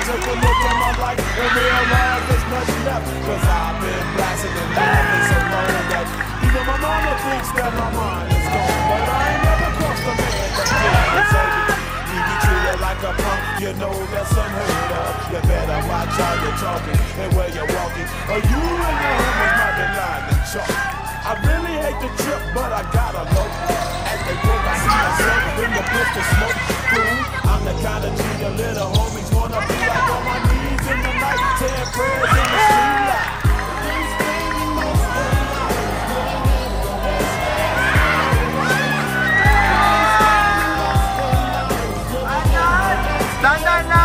take a look at my life and realize there's nothing left. Cause I've been blasting and laughing so long that even my mama thinks that my mind is gone. But I ain't never crossed a man that didn't say you be treated like a punk, you know that's unheard of. You better watch how you're talking and where you're walking, or you and your homies might be lying and chalk. I really hate the trip, but I gotta look. As they broke, I see myself in the pistol smoke. Fool, I'm the kind of G the little homies wanna be like on my knees in the night, saying prayers in the street light. Dandan na!